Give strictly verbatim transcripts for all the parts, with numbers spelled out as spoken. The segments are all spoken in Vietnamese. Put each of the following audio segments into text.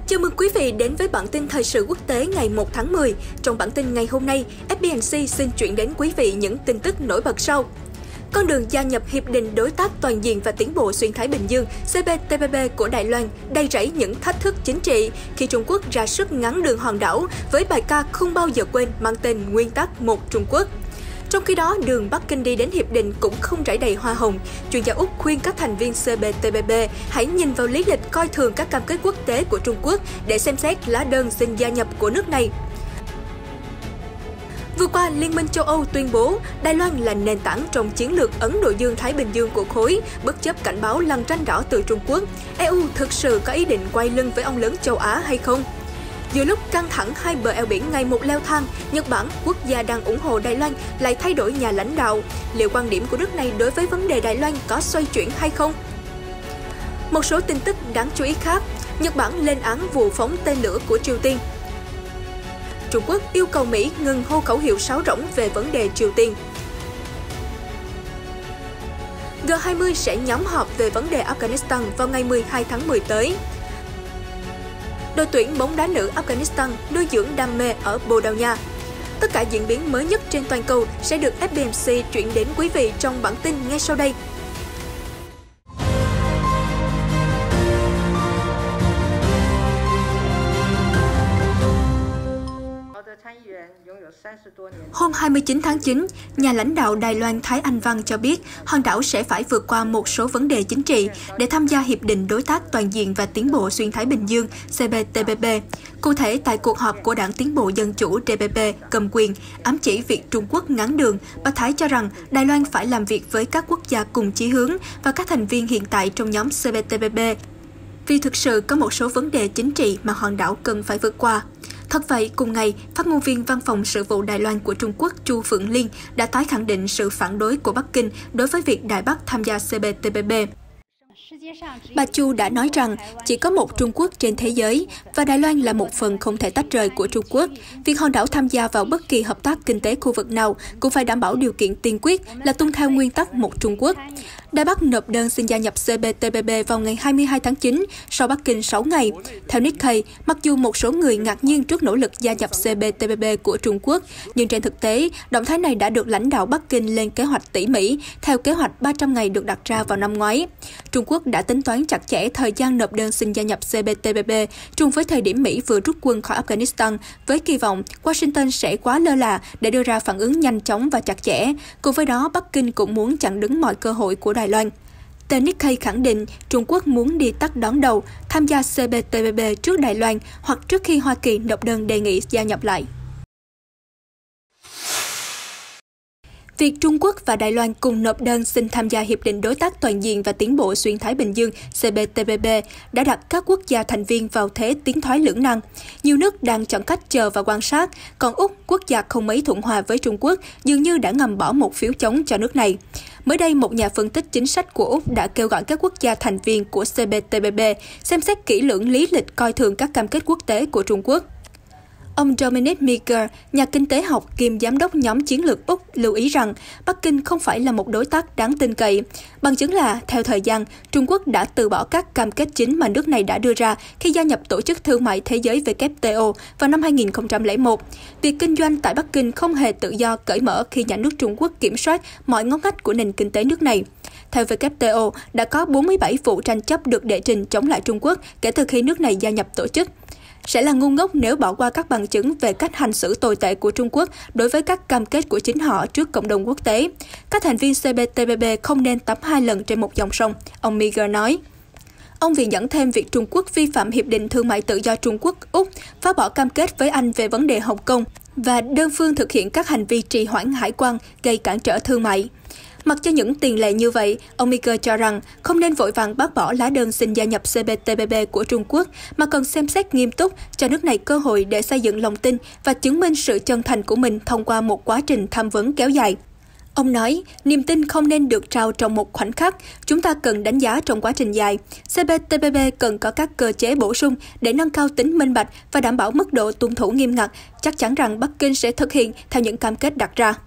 Chào mừng quý vị đến với bản tin thời sự quốc tế ngày một tháng mười. Trong bản tin ngày hôm nay, ép bê en xê xin chuyển đến quý vị những tin tức nổi bật sau. Con đường gia nhập Hiệp định Đối tác Toàn diện và Tiến bộ Xuyên Thái Bình Dương xê pê tê pê pê của Đài Loan đầy rẫy những thách thức chính trị khi Trung Quốc ra sức ngắn đường hòn đảo với bài ca không bao giờ quên mang tên Nguyên tắc một Trung Quốc. Trong khi đó, đường Bắc Kinh đi đến hiệp định cũng không rải đầy hoa hồng. Chuyên gia Úc khuyên các thành viên xê pê tê pê pê hãy nhìn vào lý lịch coi thường các cam kết quốc tế của Trung Quốc để xem xét lá đơn xin gia nhập của nước này. Vừa qua, Liên minh châu Âu tuyên bố Đài Loan là nền tảng trong chiến lược Ấn Độ Dương-Thái Bình Dương của khối, bất chấp cảnh báo lằn ranh đỏ từ Trung Quốc. e u thực sự có ý định quay lưng với ông lớn châu Á hay không? Giữa lúc căng thẳng hai bờ eo biển ngày một leo thang, Nhật Bản, quốc gia đang ủng hộ Đài Loan, lại thay đổi nhà lãnh đạo. Liệu quan điểm của nước này đối với vấn đề Đài Loan có xoay chuyển hay không? Một số tin tức đáng chú ý khác. Nhật Bản lên án vụ phóng tên lửa của Triều Tiên. Trung Quốc yêu cầu Mỹ ngừng hô khẩu hiệu sáo rỗng về vấn đề Triều Tiên. G hai mươi sẽ nhóm họp về vấn đề Afghanistan vào ngày mười hai tháng mười tới. Đội tuyển bóng đá nữ Afghanistan nuôi dưỡng đam mê ở Bồ Đào Nha. Tất cả diễn biến mới nhất trên toàn cầu sẽ được ép bê en xê chuyển đến quý vị trong bản tin ngay sau đây. Hôm hai mươi chín tháng chín, nhà lãnh đạo Đài Loan Thái Anh Văn cho biết hòn đảo sẽ phải vượt qua một số vấn đề chính trị để tham gia Hiệp định Đối tác Toàn diện và Tiến bộ Xuyên Thái Bình Dương xê pê tê pê pê. Cụ thể, tại cuộc họp của Đảng Tiến bộ Dân chủ đê pê pê cầm quyền, ám chỉ việc Trung Quốc ngắn đường, bà Thái cho rằng Đài Loan phải làm việc với các quốc gia cùng chí hướng và các thành viên hiện tại trong nhóm xê pê tê pê pê. Vì thực sự có một số vấn đề chính trị mà hòn đảo cần phải vượt qua. Thật vậy, cùng ngày, phát ngôn viên Văn phòng Sự vụ Đài Loan của Trung Quốc Chu Phượng Liên đã tái khẳng định sự phản đối của Bắc Kinh đối với việc Đài Bắc tham gia xê pê tê pê pê. Bà Chu đã nói rằng chỉ có một Trung Quốc trên thế giới và Đài Loan là một phần không thể tách rời của Trung Quốc. Việc hòn đảo tham gia vào bất kỳ hợp tác kinh tế khu vực nào cũng phải đảm bảo điều kiện tiên quyết là tuân theo nguyên tắc một Trung Quốc. Đài Bắc nộp đơn xin gia nhập xê pê tê pê pê vào ngày hai mươi hai tháng chín, sau Bắc Kinh sáu ngày. Theo Nikkei, mặc dù một số người ngạc nhiên trước nỗ lực gia nhập xê pê tê pê pê của Trung Quốc, nhưng trên thực tế, động thái này đã được lãnh đạo Bắc Kinh lên kế hoạch tỉ mỉ, theo kế hoạch ba trăm ngày được đặt ra vào năm ngoái. Trung Quốc đã tính toán chặt chẽ thời gian nộp đơn xin gia nhập xê pê tê pê pê, trùng với thời điểm Mỹ vừa rút quân khỏi Afghanistan, với kỳ vọng Washington sẽ quá lơ là để đưa ra phản ứng nhanh chóng và chặt chẽ. Cùng với đó, Bắc Kinh cũng muốn chặn đứng mọi cơ hội của Đài Loan. Tờ Nikkei khẳng định Trung Quốc muốn đi tắt đón đầu, tham gia xê pê tê pê pê trước Đài Loan hoặc trước khi Hoa Kỳ nộp đơn đề nghị gia nhập lại. Việc Trung Quốc và Đài Loan cùng nộp đơn xin tham gia Hiệp định Đối tác Toàn diện và Tiến bộ Xuyên Thái Bình Dương xê pê tê pê pê đã đặt các quốc gia thành viên vào thế tiến thoái lưỡng nan. Nhiều nước đang chọn cách chờ và quan sát, còn Úc, quốc gia không mấy thuận hòa với Trung Quốc, dường như đã ngầm bỏ một phiếu chống cho nước này. Mới đây, một nhà phân tích chính sách của Úc đã kêu gọi các quốc gia thành viên của xê pê tê pê pê xem xét kỹ lưỡng lý lịch coi thường các cam kết quốc tế của Trung Quốc. Ông Dominic Meager, nhà kinh tế học kiêm giám đốc nhóm chiến lược Úc, lưu ý rằng Bắc Kinh không phải là một đối tác đáng tin cậy. Bằng chứng là, theo thời gian, Trung Quốc đã từ bỏ các cam kết chính mà nước này đã đưa ra khi gia nhập Tổ chức Thương mại Thế giới W T O vào năm hai nghìn không trăm lẻ một. Việc kinh doanh tại Bắc Kinh không hề tự do cởi mở khi nhà nước Trung Quốc kiểm soát mọi ngóc ngách của nền kinh tế nước này. Theo W T O, đã có bốn mươi bảy vụ tranh chấp được đệ trình chống lại Trung Quốc kể từ khi nước này gia nhập tổ chức. Sẽ là ngu ngốc nếu bỏ qua các bằng chứng về cách hành xử tồi tệ của Trung Quốc đối với các cam kết của chính họ trước cộng đồng quốc tế. Các thành viên xê pê tê pê pê không nên tắm hai lần trên một dòng sông, ông Meager nói. Ông viện dẫn thêm việc Trung Quốc vi phạm Hiệp định Thương mại Tự do Trung Quốc-Úc, phá bỏ cam kết với Anh về vấn đề Hồng Kông và đơn phương thực hiện các hành vi trì hoãn hải quan gây cản trở thương mại. Mặc cho những tiền lệ như vậy, ông Meager cho rằng không nên vội vàng bác bỏ lá đơn xin gia nhập xê pê tê pê pê của Trung Quốc, mà cần xem xét nghiêm túc cho nước này cơ hội để xây dựng lòng tin và chứng minh sự chân thành của mình thông qua một quá trình tham vấn kéo dài. Ông nói, niềm tin không nên được trao trong một khoảnh khắc, chúng ta cần đánh giá trong quá trình dài. xê pê tê pê pê cần có các cơ chế bổ sung để nâng cao tính minh bạch và đảm bảo mức độ tuân thủ nghiêm ngặt, chắc chắn rằng Bắc Kinh sẽ thực hiện theo những cam kết đặt ra.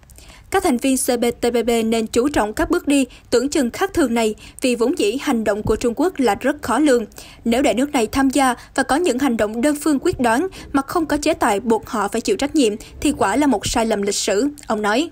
Các thành viên C P T P P nên chú trọng các bước đi tưởng chừng khác thường này vì vốn dĩ hành động của Trung Quốc là rất khó lường. Nếu để nước này tham gia và có những hành động đơn phương quyết đoán mà không có chế tài buộc họ phải chịu trách nhiệm thì quả là một sai lầm lịch sử, ông nói.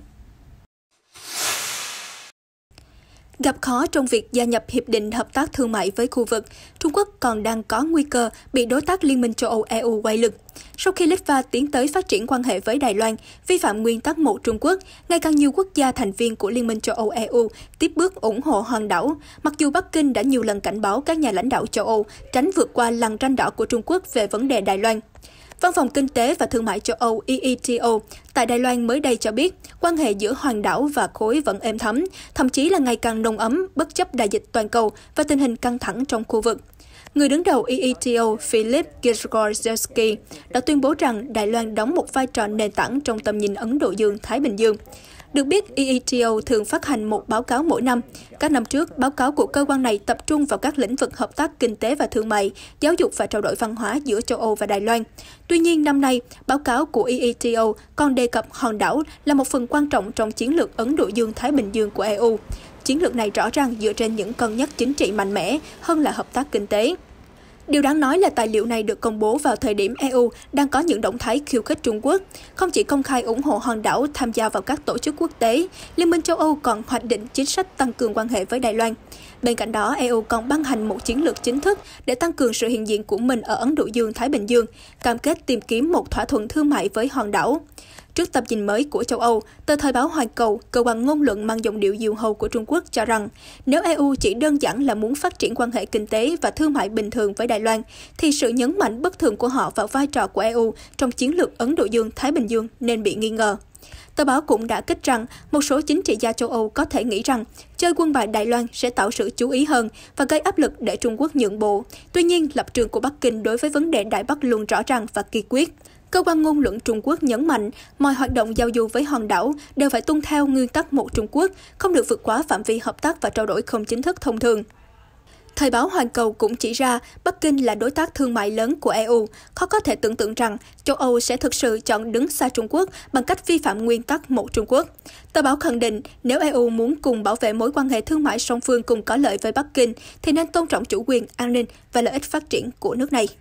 Gặp khó trong việc gia nhập Hiệp định Hợp tác Thương mại với khu vực, Trung Quốc còn đang có nguy cơ bị đối tác Liên minh châu Âu E U quay lực. Sau khi Litva tiến tới phát triển quan hệ với Đài Loan, vi phạm nguyên tắc một Trung Quốc, ngày càng nhiều quốc gia thành viên của Liên minh châu Âu E U tiếp bước ủng hộ hòn đảo, mặc dù Bắc Kinh đã nhiều lần cảnh báo các nhà lãnh đạo châu Âu tránh vượt qua lằn ranh đỏ của Trung Quốc về vấn đề Đài Loan. Văn phòng Kinh tế và Thương mại châu Âu E E T O tại Đài Loan mới đây cho biết, quan hệ giữa hòn đảo và khối vẫn êm thấm, thậm chí là ngày càng nồng ấm bất chấp đại dịch toàn cầu và tình hình căng thẳng trong khu vực. Người đứng đầu E E T O Philip Grzegorski đã tuyên bố rằng Đài Loan đóng một vai trò nền tảng trong tầm nhìn Ấn Độ Dương-Thái Bình Dương. Được biết, E E T O thường phát hành một báo cáo mỗi năm. Các năm trước, báo cáo của cơ quan này tập trung vào các lĩnh vực hợp tác kinh tế và thương mại, giáo dục và trao đổi văn hóa giữa châu Âu và Đài Loan. Tuy nhiên, năm nay, báo cáo của E E T O còn đề cập hòn đảo là một phần quan trọng trong chiến lược Ấn Độ Dương-Thái Bình Dương của E U. Chiến lược này rõ ràng dựa trên những cân nhắc chính trị mạnh mẽ hơn là hợp tác kinh tế. Điều đáng nói là tài liệu này được công bố vào thời điểm E U đang có những động thái khiêu khích Trung Quốc. Không chỉ công khai ủng hộ hòn đảo tham gia vào các tổ chức quốc tế, Liên minh châu Âu còn hoạch định chính sách tăng cường quan hệ với Đài Loan. Bên cạnh đó, E U còn ban hành một chiến lược chính thức để tăng cường sự hiện diện của mình ở Ấn Độ Dương-Thái Bình Dương, cam kết tìm kiếm một thỏa thuận thương mại với hòn đảo. Trước tầm nhìn mới của châu Âu, tờ Thời báo Hoàn Cầu, cơ quan ngôn luận mang giọng điệu diều hâu của Trung Quốc cho rằng nếu E U chỉ đơn giản là muốn phát triển quan hệ kinh tế và thương mại bình thường với Đài Loan, thì sự nhấn mạnh bất thường của họ vào vai trò của E U trong chiến lược Ấn Độ Dương-Thái Bình Dương nên bị nghi ngờ. Tờ báo cũng đã kích rằng một số chính trị gia châu Âu có thể nghĩ rằng chơi quân bài Đài Loan sẽ tạo sự chú ý hơn và gây áp lực để Trung Quốc nhượng bộ. Tuy nhiên, lập trường của Bắc Kinh đối với vấn đề Đài Bắc luôn rõ ràng và kiên quyết. Cơ quan ngôn luận Trung Quốc nhấn mạnh, mọi hoạt động giao du với hòn đảo đều phải tuân theo nguyên tắc một Trung Quốc, không được vượt quá phạm vi hợp tác và trao đổi không chính thức thông thường. Thời báo Hoàn Cầu cũng chỉ ra Bắc Kinh là đối tác thương mại lớn của E U, khó có thể tưởng tượng rằng châu Âu sẽ thực sự chọn đứng xa Trung Quốc bằng cách vi phạm nguyên tắc một Trung Quốc. Tờ báo khẳng định nếu E U muốn cùng bảo vệ mối quan hệ thương mại song phương cùng có lợi với Bắc Kinh thì nên tôn trọng chủ quyền, an ninh và lợi ích phát triển của nước này.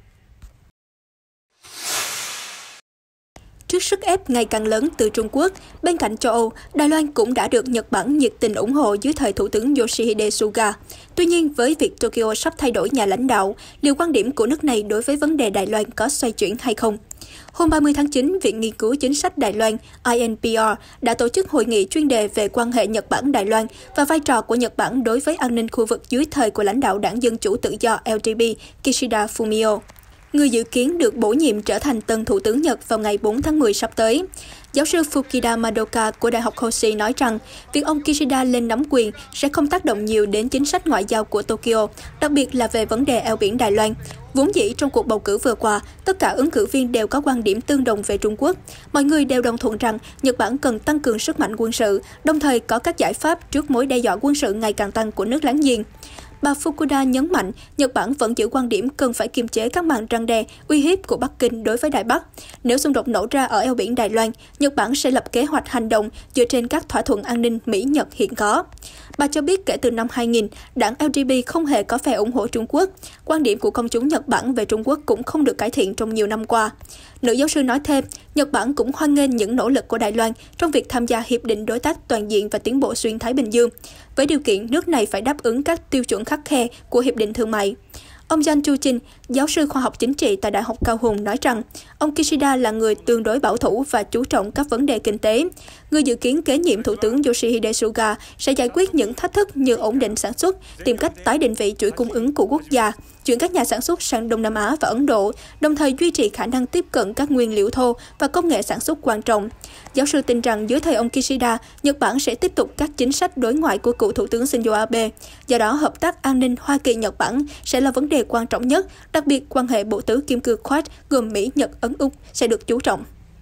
Trước sức ép ngày càng lớn từ Trung Quốc, bên cạnh châu Âu, Đài Loan cũng đã được Nhật Bản nhiệt tình ủng hộ dưới thời Thủ tướng Yoshihide Suga. Tuy nhiên, với việc Tokyo sắp thay đổi nhà lãnh đạo, liệu quan điểm của nước này đối với vấn đề Đài Loan có xoay chuyển hay không? Hôm ba mươi tháng chín, Viện Nghiên cứu Chính sách Đài Loan I N P R đã tổ chức hội nghị chuyên đề về quan hệ Nhật Bản-Đài Loan và vai trò của Nhật Bản đối với an ninh khu vực dưới thời của lãnh đạo Đảng Dân Chủ Tự do L D P Kishida Fumio. Người dự kiến được bổ nhiệm trở thành tân thủ tướng Nhật vào ngày bốn tháng mười sắp tới. Giáo sư Fukida Madoka của Đại học Hoshi nói rằng, việc ông Kishida lên nắm quyền sẽ không tác động nhiều đến chính sách ngoại giao của Tokyo, đặc biệt là về vấn đề eo biển Đài Loan. Vốn dĩ trong cuộc bầu cử vừa qua, tất cả ứng cử viên đều có quan điểm tương đồng về Trung Quốc. Mọi người đều đồng thuận rằng Nhật Bản cần tăng cường sức mạnh quân sự, đồng thời có các giải pháp trước mối đe dọa quân sự ngày càng tăng của nước láng giềng. Bà Fukuda nhấn mạnh, Nhật Bản vẫn giữ quan điểm cần phải kiềm chế các màn răn đe, uy hiếp của Bắc Kinh đối với Đài Bắc. Nếu xung đột nổ ra ở eo biển Đài Loan, Nhật Bản sẽ lập kế hoạch hành động dựa trên các thỏa thuận an ninh Mỹ-Nhật hiện có. Bà cho biết kể từ năm hai nghìn, đảng L D P không hề có phe ủng hộ Trung Quốc. Quan điểm của công chúng Nhật Bản về Trung Quốc cũng không được cải thiện trong nhiều năm qua. Nữ giáo sư nói thêm, Nhật Bản cũng hoan nghênh những nỗ lực của Đài Loan trong việc tham gia Hiệp định Đối tác Toàn diện và Tiến bộ Xuyên Thái Bình Dương, với điều kiện nước này phải đáp ứng các tiêu chuẩn khắt khe của Hiệp định Thương mại. Ông Jan Chu-chin, giáo sư khoa học chính trị tại Đại học Cao Hùng nói rằng, ông Kishida là người tương đối bảo thủ và chú trọng các vấn đề kinh tế. Người dự kiến kế nhiệm Thủ tướng Yoshihide Suga sẽ giải quyết những thách thức như ổn định sản xuất, tìm cách tái định vị chuỗi cung ứng của quốc gia, chuyển các nhà sản xuất sang Đông Nam Á và Ấn Độ, đồng thời duy trì khả năng tiếp cận các nguyên liệu thô và công nghệ sản xuất quan trọng. Giáo sư tin rằng dưới thời ông Kishida, Nhật Bản sẽ tiếp tục các chính sách đối ngoại của cựu Thủ tướng Shinzo Abe. Do đó, hợp tác an ninh Hoa Kỳ-Nhật Bản sẽ là vấn đề quan trọng nhất, đặc biệt quan hệ bộ tứ kim cương Quad gồm Mỹ, Nhật, Ấn, Úc sẽ được chú trọng.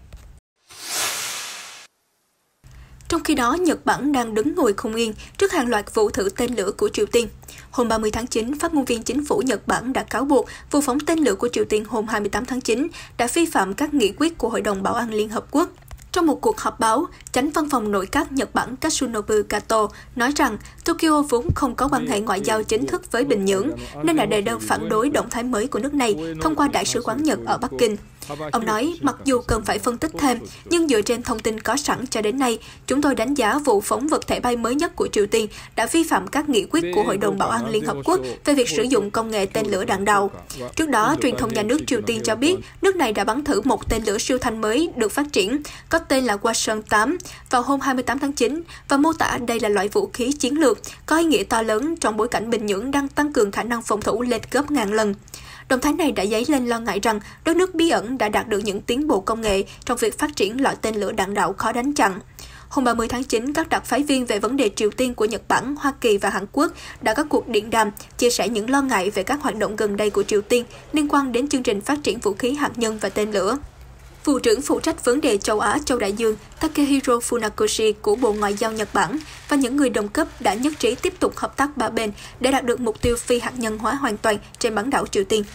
Trong khi đó, Nhật Bản đang đứng ngồi không yên trước hàng loạt vụ thử tên lửa của Triều Tiên. Hôm ba mươi tháng chín, phát ngôn viên chính phủ Nhật Bản đã cáo buộc vụ phóng tên lửa của Triều Tiên hôm hai mươi tám tháng chín đã vi phạm các nghị quyết của Hội đồng Bảo an Liên Hợp Quốc. Trong một cuộc họp báo, Chánh văn phòng nội các Nhật Bản Katsunobu Kato nói rằng Tokyo vốn không có quan hệ ngoại giao chính thức với Bình Nhưỡng, nên đã đệ đơn phản đối động thái mới của nước này thông qua Đại sứ quán Nhật ở Bắc Kinh. Ông nói, mặc dù cần phải phân tích thêm, nhưng dựa trên thông tin có sẵn cho đến nay, chúng tôi đánh giá vụ phóng vật thể bay mới nhất của Triều Tiên đã vi phạm các nghị quyết của Hội đồng Bảo an Liên Hợp Quốc về việc sử dụng công nghệ tên lửa đạn đạo. Trước đó, truyền thông nhà nước Triều Tiên cho biết nước này đã bắn thử một tên lửa siêu thanh mới được phát triển, có tên là Hwasong tám, vào hôm hai mươi tám tháng chín và mô tả đây là loại vũ khí chiến lược, có ý nghĩa to lớn trong bối cảnh Bình Nhưỡng đang tăng cường khả năng phòng thủ lên gấp ngàn lần. Động thái này đã dấy lên lo ngại rằng đất nước bí ẩn đã đạt được những tiến bộ công nghệ trong việc phát triển loại tên lửa đạn đạo khó đánh chặn. Hôm ba mươi tháng chín, các đặc phái viên về vấn đề Triều Tiên của Nhật Bản, Hoa Kỳ và Hàn Quốc đã có cuộc điện đàm chia sẻ những lo ngại về các hoạt động gần đây của Triều Tiên liên quan đến chương trình phát triển vũ khí hạt nhân và tên lửa. Vụ trưởng phụ trách vấn đề châu Á, châu Đại Dương Takehiro Funakoshi của Bộ Ngoại giao Nhật Bản và những người đồng cấp đã nhất trí tiếp tục hợp tác ba bên để đạt được mục tiêu phi hạt nhân hóa hoàn toàn trên bán đảo Triều Tiên.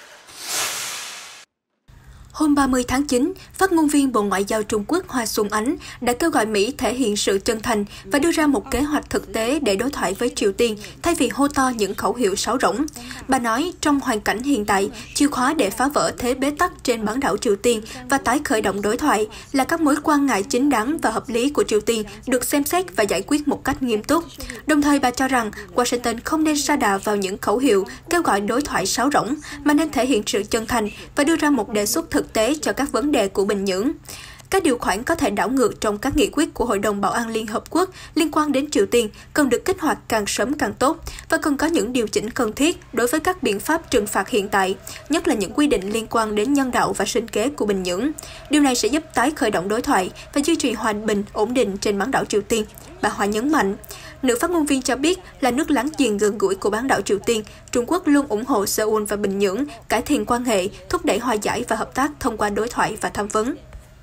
Hôm ba mươi tháng chín, phát ngôn viên Bộ Ngoại giao Trung Quốc Hoa Xuân Ánh đã kêu gọi Mỹ thể hiện sự chân thành và đưa ra một kế hoạch thực tế để đối thoại với Triều Tiên thay vì hô to những khẩu hiệu sáo rỗng. Bà nói, trong hoàn cảnh hiện tại, chìa khóa để phá vỡ thế bế tắc trên bán đảo Triều Tiên và tái khởi động đối thoại là các mối quan ngại chính đáng và hợp lý của Triều Tiên được xem xét và giải quyết một cách nghiêm túc. Đồng thời, bà cho rằng Washington không nên sa đà vào những khẩu hiệu kêu gọi đối thoại sáo rỗng, mà nên thể hiện sự chân thành và đưa ra một đề xuất thực tế cho các vấn đề của Bình Nhưỡng. Các điều khoản có thể đảo ngược trong các nghị quyết của Hội đồng Bảo an Liên Hợp Quốc liên quan đến Triều Tiên cần được kích hoạt càng sớm càng tốt và cần có những điều chỉnh cần thiết đối với các biện pháp trừng phạt hiện tại, nhất là những quy định liên quan đến nhân đạo và sinh kế của Bình Nhưỡng. Điều này sẽ giúp tái khởi động đối thoại và duy trì hòa bình, ổn định trên bán đảo Triều Tiên, bà Hoa nhấn mạnh. Nữ phát ngôn viên cho biết là nước láng giềng gần gũi của bán đảo Triều Tiên, Trung Quốc luôn ủng hộ Seoul và Bình Nhưỡng cải thiện quan hệ, thúc đẩy hòa giải và hợp tác thông qua đối thoại và tham vấn.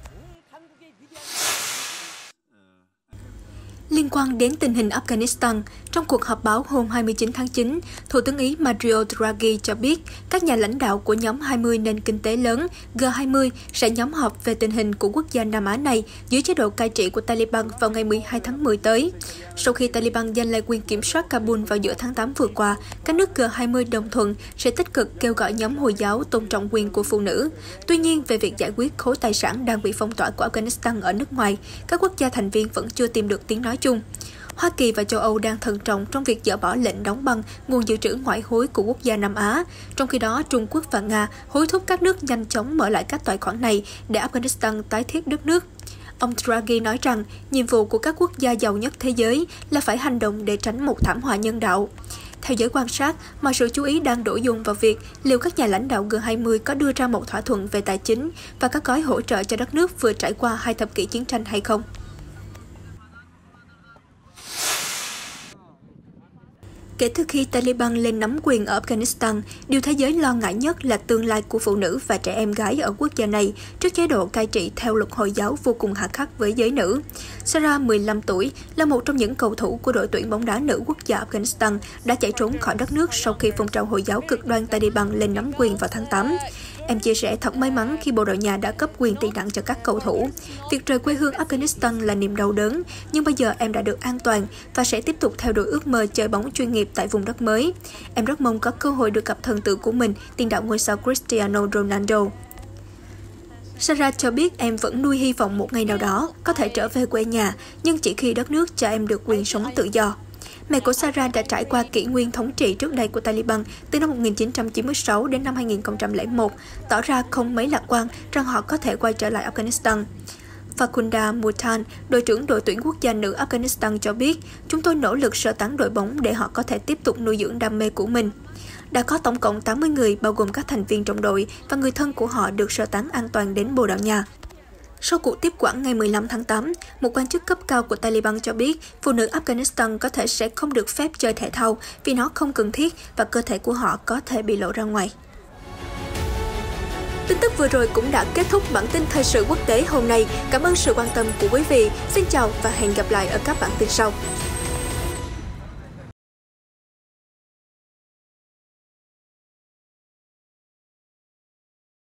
Liên quan đến tình hình Afghanistan, trong cuộc họp báo hôm hai mươi chín tháng chín, Thủ tướng Ý Mario Draghi cho biết các nhà lãnh đạo của nhóm hai mươi nền kinh tế lớn G hai mươi sẽ nhóm họp về tình hình của quốc gia Nam Á này dưới chế độ cai trị của Taliban vào ngày mười hai tháng mười tới. Sau khi Taliban giành lại quyền kiểm soát Kabul vào giữa tháng tám vừa qua, các nước G hai mươi đồng thuận sẽ tích cực kêu gọi nhóm Hồi giáo tôn trọng quyền của phụ nữ. Tuy nhiên, về việc giải quyết khối tài sản đang bị phong tỏa của Afghanistan ở nước ngoài, các quốc gia thành viên vẫn chưa tìm được tiếng nói chung. Hoa Kỳ và châu Âu đang thận trọng trong việc dỡ bỏ lệnh đóng băng nguồn dự trữ ngoại hối của quốc gia Nam Á. Trong khi đó, Trung Quốc và Nga hối thúc các nước nhanh chóng mở lại các tài khoản này để Afghanistan tái thiết đất nước. Ông Draghi nói rằng nhiệm vụ của các quốc gia giàu nhất thế giới là phải hành động để tránh một thảm họa nhân đạo. Theo giới quan sát, mọi sự chú ý đang đổ dồn vào việc liệu các nhà lãnh đạo G hai mươi có đưa ra một thỏa thuận về tài chính và các gói hỗ trợ cho đất nước vừa trải qua hai thập kỷ chiến tranh hay không. Kể từ khi Taliban lên nắm quyền ở Afghanistan, điều thế giới lo ngại nhất là tương lai của phụ nữ và trẻ em gái ở quốc gia này trước chế độ cai trị theo luật Hồi giáo vô cùng hà khắc với giới nữ. Sarah, mười lăm tuổi, là một trong những cầu thủ của đội tuyển bóng đá nữ quốc gia Afghanistan đã chạy trốn khỏi đất nước sau khi phong trào Hồi giáo cực đoan Taliban lên nắm quyền vào tháng tám. Em chia sẻ thật may mắn khi Bồ Đào Nha đã cấp quyền tị nạn cho các cầu thủ. Việc rời quê hương Afghanistan là niềm đau đớn, nhưng bây giờ em đã được an toàn và sẽ tiếp tục theo đuổi ước mơ chơi bóng chuyên nghiệp tại vùng đất mới. Em rất mong có cơ hội được gặp thần tượng của mình, tiền đạo ngôi sao Cristiano Ronaldo. Sarah cho biết em vẫn nuôi hy vọng một ngày nào đó có thể trở về quê nhà, nhưng chỉ khi đất nước cho em được quyền sống tự do. Mẹ của Sarah đã trải qua kỷ nguyên thống trị trước đây của Taliban từ năm một nghìn chín trăm chín mươi sáu đến năm hai nghìn không trăm lẻ một, tỏ ra không mấy lạc quan rằng họ có thể quay trở lại Afghanistan. Farkhunda Mutan, đội trưởng đội tuyển quốc gia nữ Afghanistan cho biết, chúng tôi nỗ lực sơ tán đội bóng để họ có thể tiếp tục nuôi dưỡng đam mê của mình. Đã có tổng cộng tám mươi người, bao gồm các thành viên trong đội và người thân của họ được sơ tán an toàn đến Bồ Đào Nha. Sau cuộc tiếp quản ngày mười lăm tháng tám, một quan chức cấp cao của Taliban cho biết phụ nữ Afghanistan có thể sẽ không được phép chơi thể thao vì nó không cần thiết và cơ thể của họ có thể bị lộ ra ngoài. Tin tức vừa rồi cũng đã kết thúc bản tin thời sự quốc tế hôm nay. Cảm ơn sự quan tâm của quý vị. Xin chào và hẹn gặp lại ở các bản tin sau.